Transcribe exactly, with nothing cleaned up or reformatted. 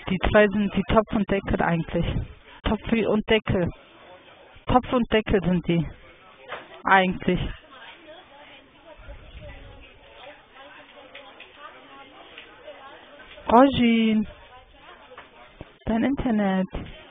Die zwei sind die Topf und Deckel eigentlich. Topf und Deckel. Topf und Deckel sind die. Eigentlich. Rojin. Dein Internet.